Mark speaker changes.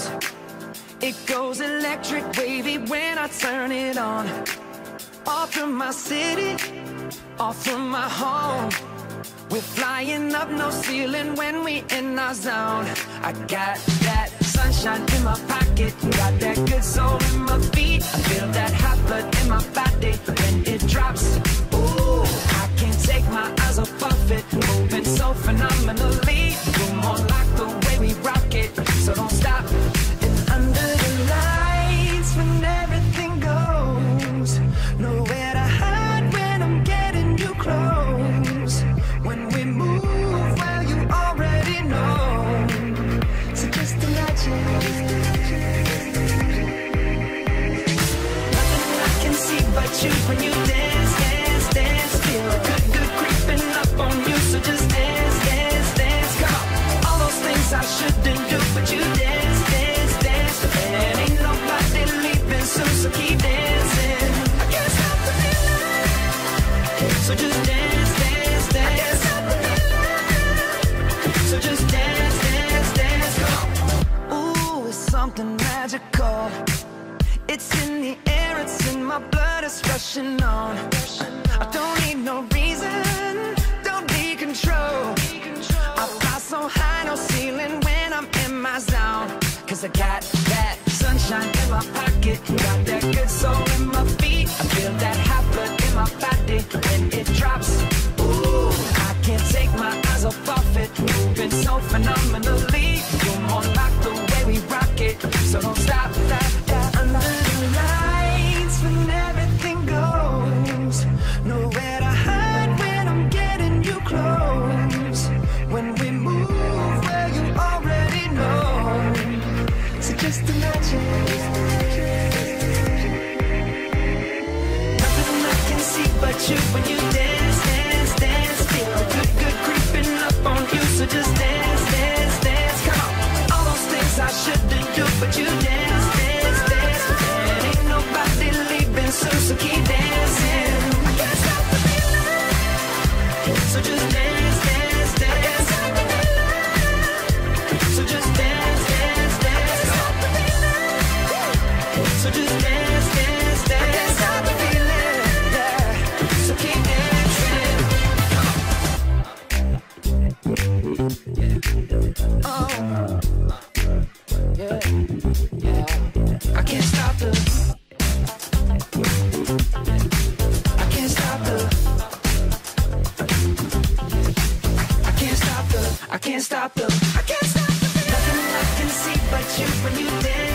Speaker 1: goes. It goes electric wavy when I turn it on. All through my city, all through my home. We're flying up, no ceiling when we in our zone. I got that sunshine in my pocket, got that good soul in my feet. I feel that hot blood in my body when it drops. Ooh, I can't take my eyes off it, moving so phenomenally. You're more like the way we rock it, so don't stop. And under the lights when everything goes, nowhere to hide when I'm getting you close. When we move, well, you already know. So just imagine. Nothing I can see but you when you dance, dance, dance. Feel good, good creeping up on you. So just dance, dance, dance. Come on. All those things I shouldn't do, but you dance, dance, dance. And ain't nobody leaving soon, so keep dancing. I can't stop the feeling. So just dance, dance, dance. So just dance, dance, dance, go. Ooh, it's something magical. It's in the air, it's in my blood, it's rushing on. I don't need no reason, don't be control. I fly so high, no ceiling when I'm in my zone. Cause I got that sunshine in my pocket, got that good soul in my feet. I feel that hot blood in my body when it drops. Ooh, I can't take my eyes off it, moving so phenomenally. You're more like the way we rock it, so don't stop. Under the lights when everything goes, nowhere to hide when I'm getting you close. When we move, well, you already know. So just imagine. Nothing I can see but you when you dance, dance, dance. Feel good, good creeping up on you. So just dance, dance, dance. Come on. All those things I shouldn't do, but you dance, dance, dance. And ain't nobody leaving soon, so keep dancing. I can't stop the feeling. So just dance, dance, dance. So just dance, dance, dance. Stop the feeling. So just dance, dance, dance. I can't stop the feeling. Yeah. So keep dancing. Oh, yeah, yeah. I can't stop the. I can't stop the. I can't stop the. I can't stop the. I can't stop the. Nothing I can see but you when you dance.